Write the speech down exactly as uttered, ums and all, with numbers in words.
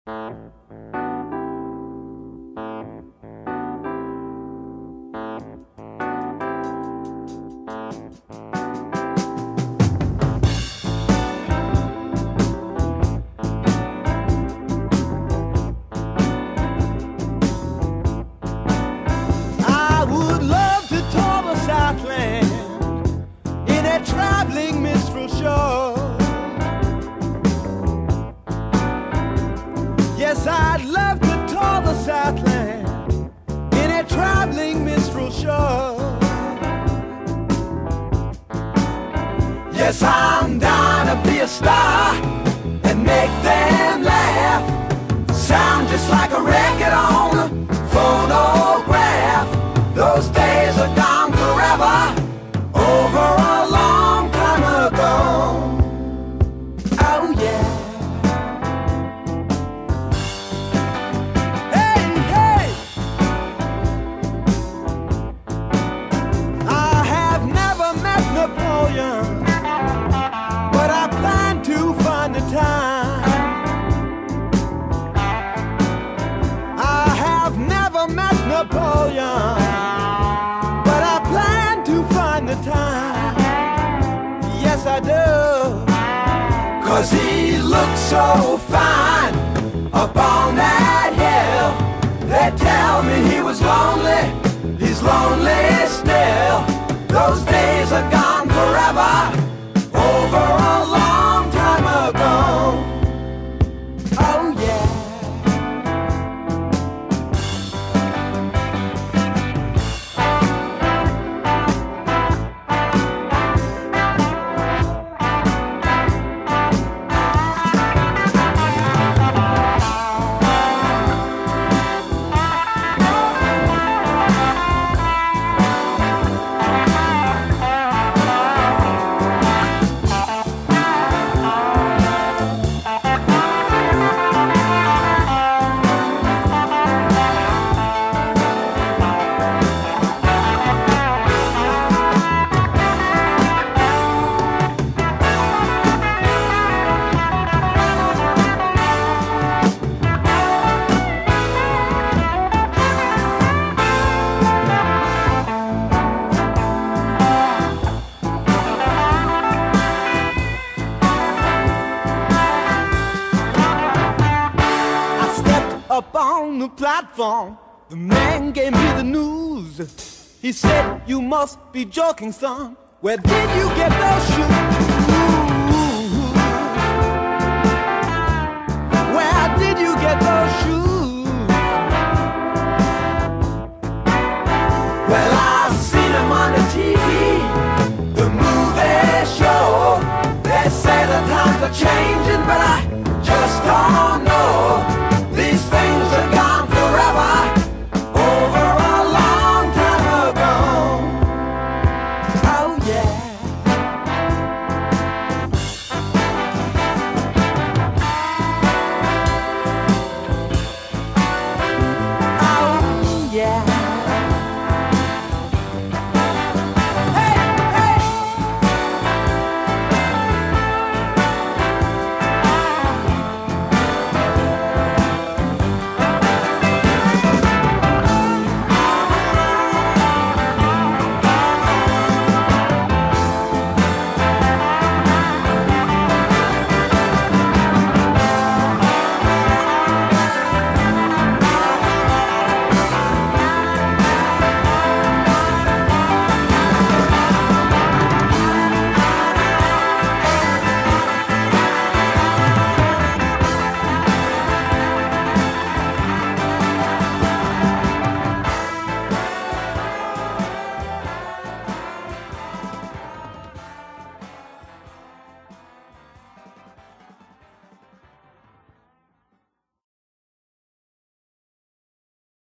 Traveling minstrel show. Yes, I'd love to tour the Southland in a traveling minstrel show. Yes, I'm down to be a star and make them laugh. Sound just like a record on a phonograph. Those days are gone forever. Over a long time ago. Oh yeah. Hey, hey. I have never met Napoleon, but I plan to find the time. I have never met Napoleon, but I plan to find the time. Yes, I do. Cause he looks so fine up on that hill. They tell me he was lonely, he's lonely still. Those days are gone forever. Over a long time ago. Oh yeah. Up on the platform, the man gave me the news. He said, you must be joking, son. Where did you get those shoes? Where did you get those shoes? Well, I've seen them on the T V, the movie show. They say the times are changing, but I just don't